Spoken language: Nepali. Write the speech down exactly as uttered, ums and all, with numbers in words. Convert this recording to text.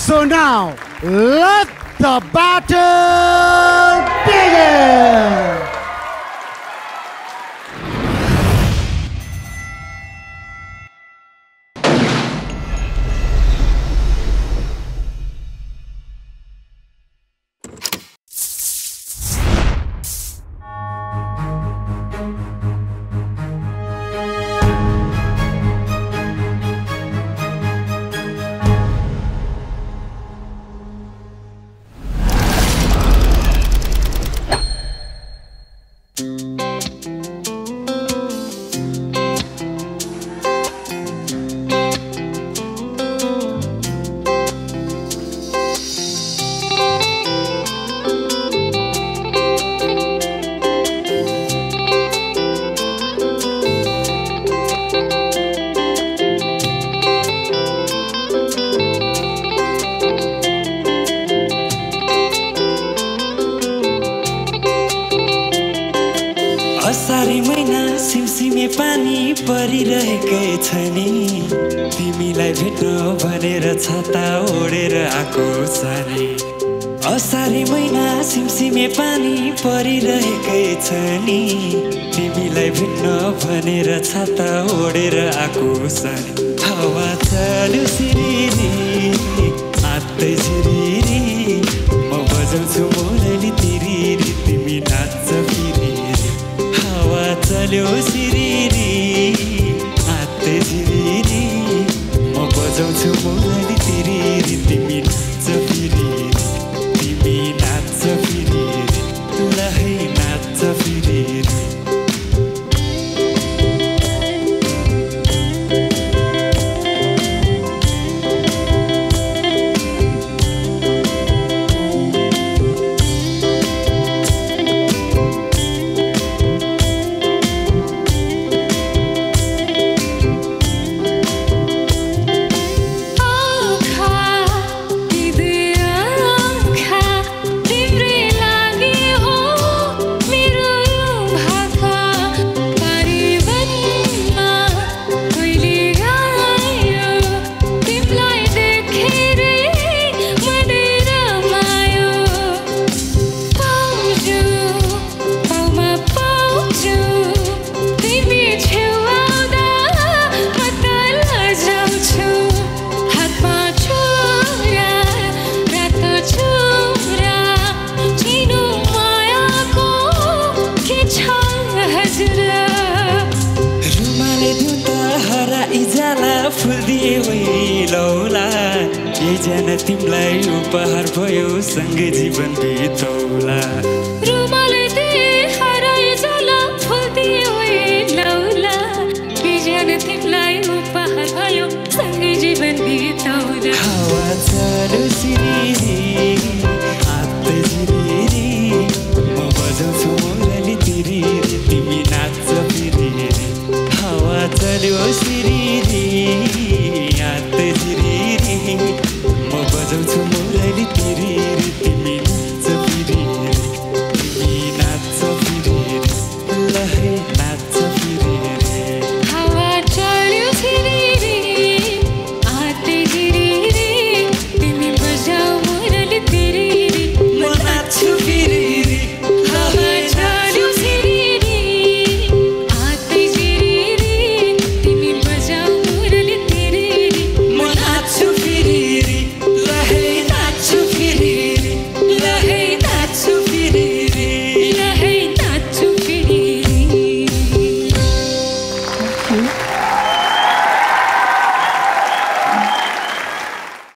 So now, let the battle begin! असारी महिना सिमसिमे पानी परिरहेकै छ नि तिमीलाई भेट्न भनेर छाता ओढेर आको सारी असारी महिना सिमसिमे पानी परिरहेकै छ नि तिमीलाई भेट्न भनेर छाता ओढेर आको सारी हावा चल्यो सिरिरी आत्तै सिरिरी म बजाउँछु मोरली तिरिरी तिमी नाच्छ फिरी हावा चल्यो सिरिरी आत्तै सिरिरी म बजाउँछु मोरली तिरिरी तिमी नाच्छ फिरी तिमी नाच्छ फिरी तुलाई नाच्छ फिरी तिमीलाई उपहार भयो सँगै जीवन बितौला रुमाले दे हराए जाला फुल दिए लौला बिजन तिमीलाई उपहार भयो सँगै जीवन बितौला हावा चल्यो सिरिरी आत्तै सिरिरी म बजाउँछु मोरली तिरिरी तिमी नाच्छ फिरी हावा चल्यो सिरिरी